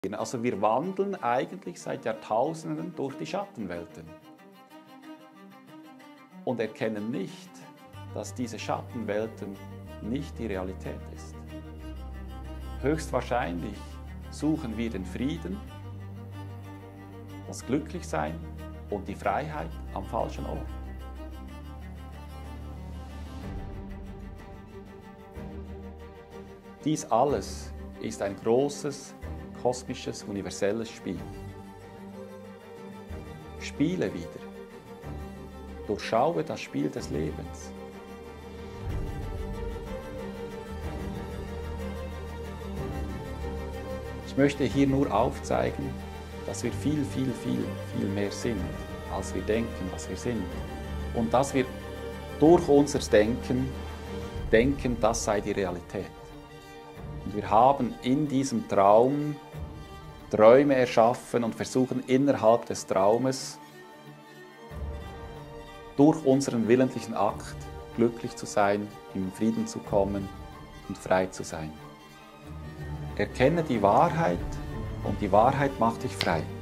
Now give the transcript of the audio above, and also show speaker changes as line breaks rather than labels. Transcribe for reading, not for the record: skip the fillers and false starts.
Also wir wandeln eigentlich seit Jahrtausenden durch die Schattenwelten und erkennen nicht, dass diese Schattenwelten nicht die Realität ist. Höchstwahrscheinlich suchen wir den Frieden, das Glücklichsein und die Freiheit am falschen Ort. Dies alles ist ein großes, kosmisches, universelles Spiel. Spiele wieder. Durchschaue das Spiel des Lebens. Ich möchte hier nur aufzeigen, dass wir viel mehr sind, als wir denken, was wir sind. Und dass wir durch unser Denken, das sei die Realität. Und wir haben in diesem Traum Träume erschaffen und versuchen innerhalb des Traumes durch unseren willentlichen Akt glücklich zu sein, in Frieden zu kommen und frei zu sein. Erkenne die Wahrheit und die Wahrheit macht dich frei.